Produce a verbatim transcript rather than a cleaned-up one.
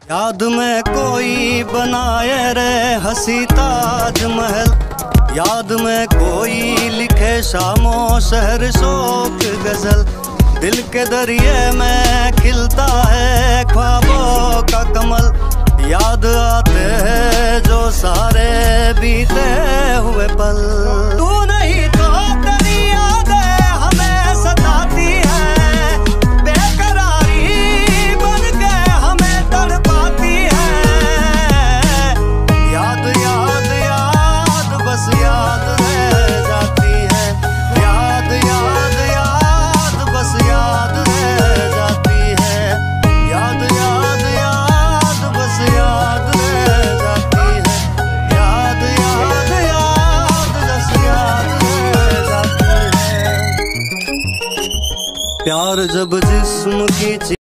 याद में कोई बनाए रे हसी ताजमहल, याद में कोई लिखे शामो शहर शोक गजल। दिल के दरिए में खिलता है ख्वाबों का कमल, याद आते हैं जो सारे बीते हुए पल। तू नहीं तो तेरी यादें हमें सताती है, बेकरारी बन के हमें तड़पाती है। याद याद याद बस याद रह जाती है, याद याद याद बस याद रह जाती है, याद याद याद बस याद रह जाती है, याद याद याद बस याद रह जाती है। प्यार जब जिस्म की